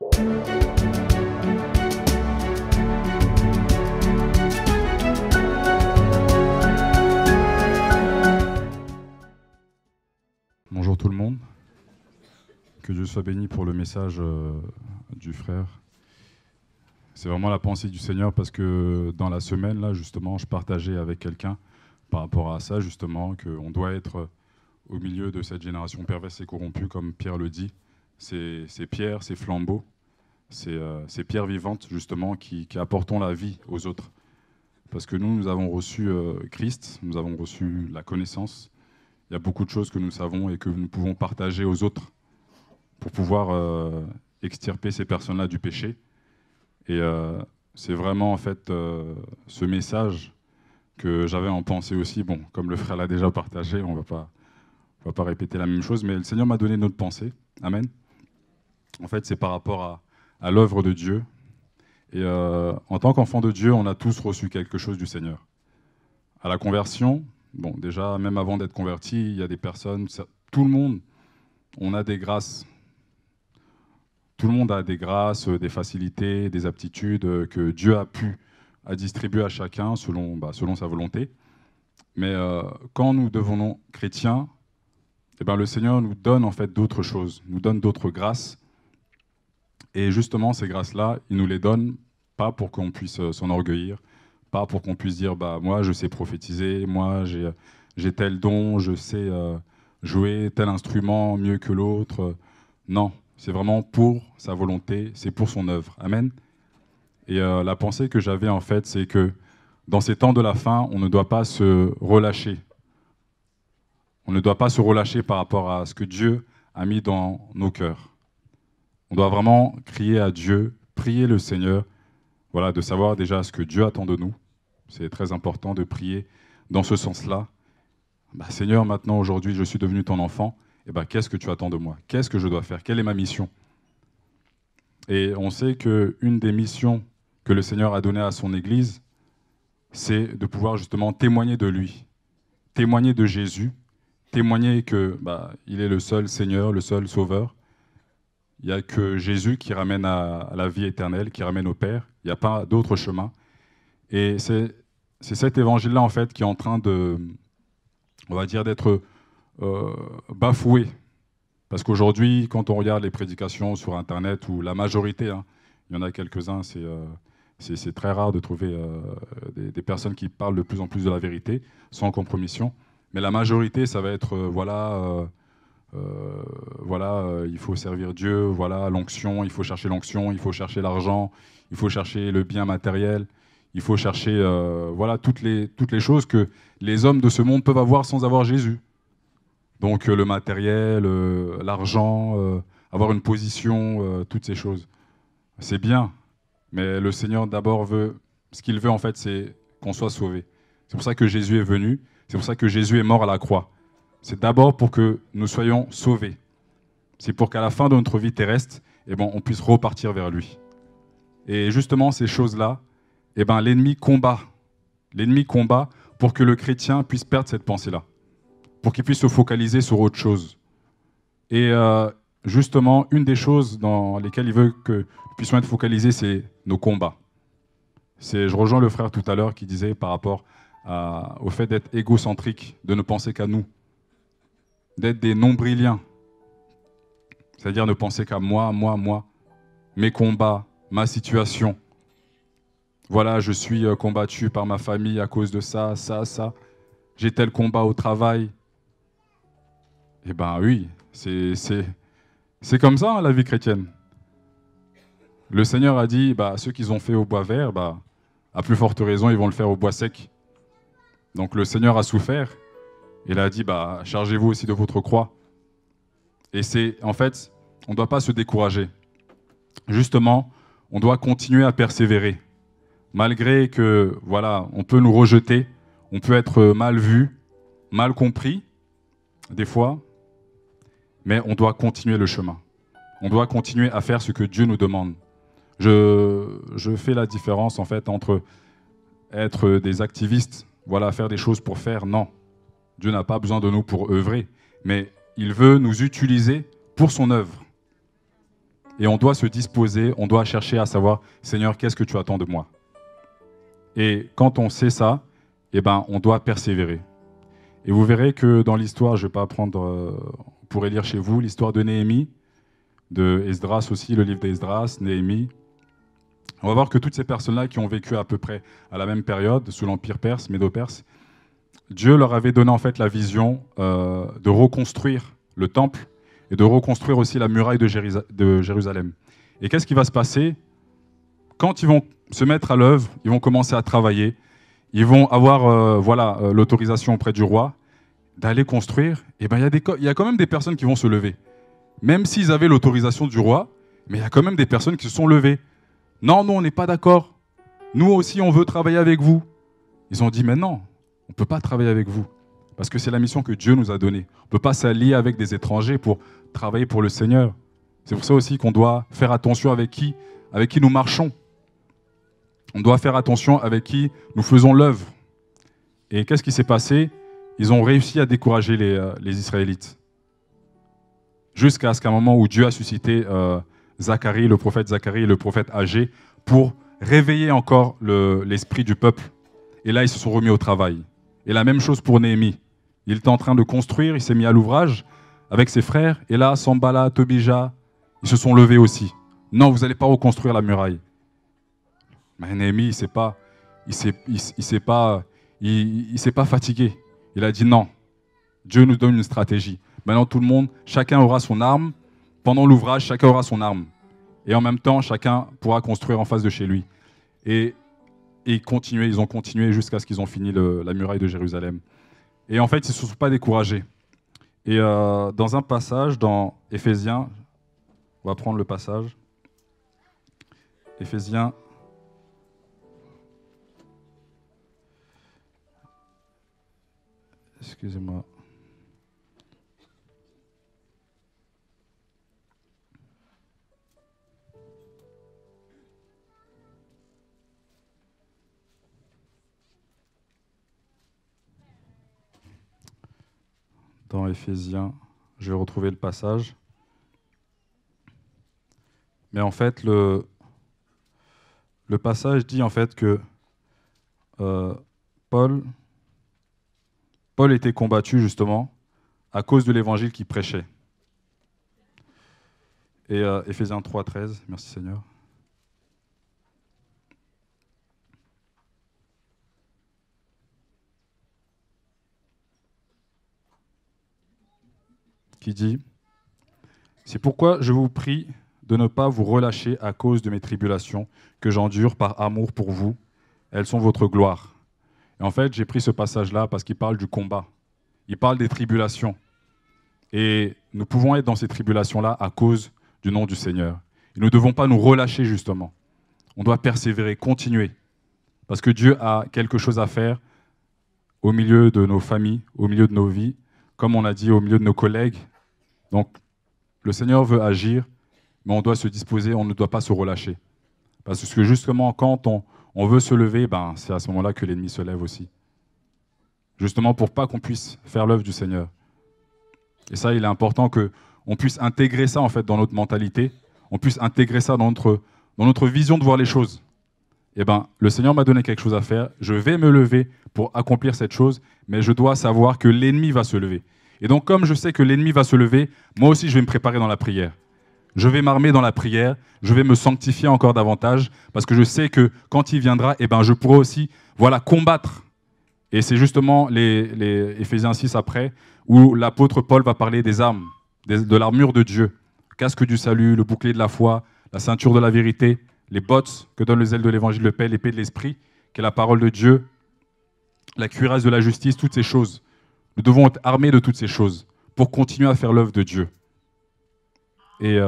Bonjour tout le monde, que Dieu soit béni pour le message du frère. C'est vraiment la pensée du Seigneur parce que dans la semaine, là, justement, je partageais avec quelqu'un par rapport à ça, justement, qu'on doit être au milieu de cette génération perverse et corrompue, comme Pierre le dit. C'est pierres, c'est flambeaux, c'est pierres vivantes, justement, qui apportons la vie aux autres. Parce que nous avons reçu Christ, nous avons reçu la connaissance. Il y a beaucoup de choses que nous savons et que nous pouvons partager aux autres pour pouvoir extirper ces personnes-là du péché. Et c'est vraiment en fait ce message que j'avais en pensée aussi. Bon, comme le frère l'a déjà partagé, on va pas répéter la même chose, mais le Seigneur m'a donné notre pensée. Amen. En fait, c'est par rapport à l'œuvre de Dieu. Et en tant qu'enfant de Dieu, on a tous reçu quelque chose du Seigneur. À la conversion, bon, déjà, même avant d'être converti, il y a des personnes, tout le monde, on a des grâces. Tout le monde a des grâces, des facilités, des aptitudes que Dieu a distribuer à chacun selon sa volonté. Mais quand nous devenons chrétiens, eh ben, le Seigneur nous donne en fait d'autres choses, nous donne d'autres grâces. Et justement, ces grâces-là, il nous les donne pas pour qu'on puisse s'enorgueillir, pas pour qu'on puisse dire bah, « moi, je sais prophétiser, moi, j'ai tel don, je sais jouer tel instrument mieux que l'autre. » Non. C'est vraiment pour sa volonté, c'est pour son œuvre. Amen. Et la pensée que j'avais, en fait, c'est que dans ces temps de la fin, on ne doit pas se relâcher. On ne doit pas se relâcher par rapport à ce que Dieu a mis dans nos cœurs. On doit vraiment crier à Dieu, prier le Seigneur, voilà, de savoir déjà ce que Dieu attend de nous. C'est très important de prier dans ce sens-là. Bah, Seigneur, maintenant, aujourd'hui, je suis devenu ton enfant. Eh ben, qu'est-ce que tu attends de moi? Qu'est-ce que je dois faire? Quelle est ma mission? Et on sait qu'une des missions que le Seigneur a données à son Église, c'est de pouvoir justement témoigner de lui, témoigner de Jésus, témoigner que il est le seul Seigneur, le seul Sauveur. Il n'y a que Jésus qui ramène à la vie éternelle, qui ramène au Père. Il n'y a pas d'autre chemin. Et c'est cet évangile-là, en fait, qui est en train de, on va dire, d'être bafoué. Parce qu'aujourd'hui, quand on regarde les prédications sur Internet, où la majorité, hein, il y en a quelques-uns, c'est très rare de trouver des personnes qui parlent de plus en plus de la vérité, sans compromission. Mais la majorité, ça va être, il faut servir Dieu, voilà, l'onction, il faut chercher l'onction, il faut chercher l'argent, il faut chercher le bien matériel, il faut chercher voilà, toutes les choses que les hommes de ce monde peuvent avoir sans avoir Jésus. Donc le matériel, l'argent, avoir une position, toutes ces choses. C'est bien, mais le Seigneur d'abord veut, ce qu'il veut en fait, c'est qu'on soit sauvé. C'est pour ça que Jésus est venu, c'est pour ça que Jésus est mort à la croix. C'est d'abord pour que nous soyons sauvés. C'est pour qu'à la fin de notre vie terrestre, eh ben, on puisse repartir vers lui. Et justement, ces choses-là, eh ben, l'ennemi combat. L'ennemi combat pour que le chrétien puisse perdre cette pensée-là, pour qu'il puisse se focaliser sur autre chose. Et justement, une des choses dans lesquelles il veut que nous puissions être focalisés, c'est nos combats. Je rejoins le frère tout à l'heure qui disait par rapport au fait d'être égocentrique, de ne penser qu'à nous, d'être des nombriliens, c'est-à-dire ne penser qu'à moi, mes combats, ma situation. Voilà, je suis combattu par ma famille à cause de ça. J'ai tel combat au travail. Eh bien oui, c'est comme ça, hein, la vie chrétienne. Le Seigneur a dit, ceux qu'ils ont fait au bois vert, à plus forte raison, ils vont le faire au bois sec. Donc le Seigneur a souffert. Il a dit, chargez-vous aussi de votre croix. Et en fait, on ne doit pas se décourager. Justement, on doit continuer à persévérer. Malgré que, voilà, on peut nous rejeter, on peut être mal vu, mal compris, des fois, mais on doit continuer le chemin. On doit continuer à faire ce que Dieu nous demande. Je fais la différence, en fait, entre être des activistes, voilà, faire des choses pour faire, non. Dieu n'a pas besoin de nous pour œuvrer, mais il veut nous utiliser pour son œuvre. et on doit se disposer, on doit chercher à savoir, Seigneur, qu'est-ce que tu attends de moi? Et quand on sait ça, eh ben, on doit persévérer. Et vous verrez que dans l'histoire, je ne vais pas prendre, vous pourrez lire chez vous, l'histoire de Néhémie, de Esdras aussi, le livre d'Esdras, Néhémie. On va voir que toutes ces personnes-là qui ont vécu à peu près à la même période, sous l'Empire perse, médo-perse, Dieu leur avait donné en fait la vision de reconstruire le temple et de reconstruire aussi la muraille de Jérusalem. Et qu'est-ce qui va se passer? Quand ils vont se mettre à l'œuvre, ils vont commencer à travailler, ils vont avoir l'autorisation auprès du roi d'aller construire, et ben, il y a quand même des personnes qui vont se lever. Même s'ils avaient l'autorisation du roi, mais il y a quand même des personnes qui se sont levées. Non, nous, on n'est pas d'accord. Nous aussi, on veut travailler avec vous. Ils ont dit, mais non, on ne peut pas travailler avec vous. Parce que c'est la mission que Dieu nous a donnée. On ne peut pas s'allier avec des étrangers pour travailler pour le Seigneur. C'est pour ça aussi qu'on doit faire attention avec qui nous marchons. On doit faire attention avec qui nous faisons l'œuvre. Et qu'est-ce qui s'est passé? Ils ont réussi à décourager les Israélites. Jusqu'à ce qu'à un moment où Dieu a suscité Zacharie, le prophète Zacharie et le prophète Agé, pour réveiller encore l'esprit du peuple. Et là, ils se sont remis au travail. Et la même chose pour Néhémie. Il était en train de construire, il s'est mis à l'ouvrage avec ses frères. Et là, Sambala, Tobija, ils se sont levés aussi. Non, vous n'allez pas reconstruire la muraille. Mais Néhémie, il s'est pas fatigué. Il a dit non. Dieu nous donne une stratégie. Maintenant, tout le monde, chacun aura son arme. Pendant l'ouvrage, chacun aura son arme. Et en même temps, chacun pourra construire en face de chez lui. Et ils ont continué jusqu'à ce qu'ils ont fini la muraille de Jérusalem. Et en fait, ils ne se sont pas découragés. Et dans un passage, dans Éphésiens, on va prendre le passage. Éphésiens. Excusez-moi. Dans Éphésiens, je vais retrouver le passage. Mais en fait, le passage dit en fait que Paul était combattu justement à cause de l'évangile qu'il prêchait. Et Éphésiens 3, 13, merci Seigneur. Qui dit « C'est pourquoi je vous prie de ne pas vous relâcher à cause de mes tribulations que j'endure par amour pour vous. Elles sont votre gloire. » Et en fait, j'ai pris ce passage-là parce qu'il parle du combat. Il parle des tribulations. Et nous pouvons être dans ces tribulations-là à cause du nom du Seigneur. Et nous ne devons pas nous relâcher, justement. On doit persévérer, continuer. Parce que Dieu a quelque chose à faire au milieu de nos familles, au milieu de nos vies, comme on a dit, au milieu de nos collègues. Donc, le Seigneur veut agir, mais on doit se disposer, on ne doit pas se relâcher. Parce que justement, quand on veut se lever, ben, c'est à ce moment-là que l'ennemi se lève aussi. Justement, pour pas qu'on puisse faire l'œuvre du Seigneur. Et ça, il est important qu'on puisse intégrer ça en fait dans notre mentalité, on puisse intégrer ça dans notre vision de voir les choses. Eh ben, le Seigneur m'a donné quelque chose à faire, je vais me lever pour accomplir cette chose, mais je dois savoir que l'ennemi va se lever. Et donc, comme je sais que l'ennemi va se lever, moi aussi, je vais me préparer dans la prière. Je vais m'armer dans la prière, je vais me sanctifier encore davantage, parce que je sais que quand il viendra, eh ben, je pourrai aussi combattre. Et c'est justement les Éphésiens 6 après, où l'apôtre Paul va parler des armes, de l'armure de Dieu, casque du salut, le bouclier de la foi, la ceinture de la vérité, les bottes que donne le zèle de l'évangile de paix, l'épée de l'esprit, qui est la parole de Dieu, la cuirasse de la justice, toutes ces choses. Nous devons être armés de toutes ces choses pour continuer à faire l'œuvre de Dieu. Et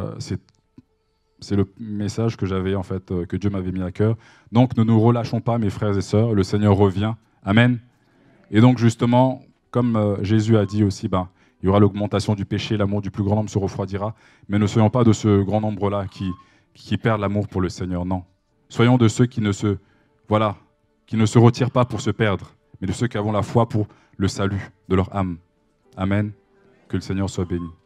c'est le message que j'avais en fait, que Dieu m'avait mis à cœur. Donc ne nous relâchons pas, mes frères et sœurs, le Seigneur revient. Amen. Et donc justement, comme Jésus a dit aussi, il y aura l'augmentation du péché, l'amour du plus grand nombre se refroidira, mais ne soyons pas de ce grand nombre-là qui perdent l'amour pour le Seigneur, non. Soyons de ceux qui ne se retirent pas pour se perdre, mais de ceux qui avons la foi pour le salut de leur âme. Amen. Que le Seigneur soit béni.